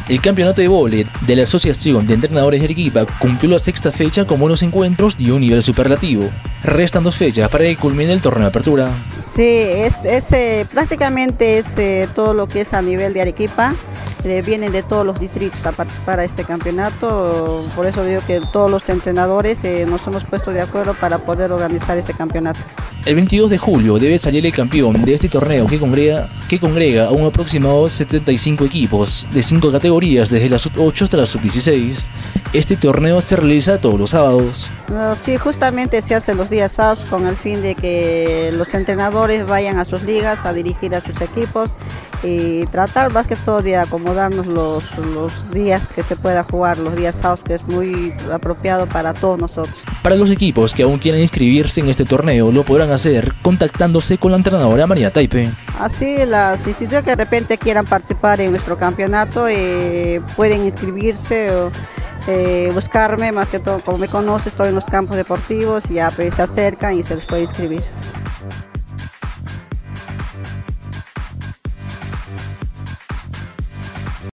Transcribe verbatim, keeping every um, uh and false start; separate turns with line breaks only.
El campeonato de vóley de la Asociación de Entrenadores de Arequipa cumplió la sexta fecha con buenos encuentros y un nivel superlativo. Restan dos fechas para que culmine el torneo de apertura.
Sí, es, es eh, prácticamente es eh, todo lo que es a nivel de Arequipa. Eh, vienen de todos los distritos a participar a este campeonato, por eso digo que todos los entrenadores eh, nos hemos puesto de acuerdo para poder organizar este campeonato.
El veintidós de julio debe salir el campeón de este torneo que congrega, que congrega a un aproximado de setenta y cinco equipos de cinco categorías, desde la sub ocho hasta la sub dieciséis. Este torneo se realiza todos los sábados.
No, sí, justamente se hace los días sábados con el fin de que los entrenadores vayan a sus ligas a dirigir a sus equipos y tratar más que todo de acomodarnos los, los días que se pueda jugar, los días sábados, que es muy apropiado para todos nosotros.
Para los equipos que aún quieran inscribirse en este torneo, lo podrán hacer contactándose con la entrenadora María Taipe.
Así, las instituciones que de repente quieran participar en nuestro campeonato eh, pueden inscribirse o eh, buscarme, más que todo, como me conoce, estoy en los campos deportivos, ya pues, se acercan y se les puede inscribir.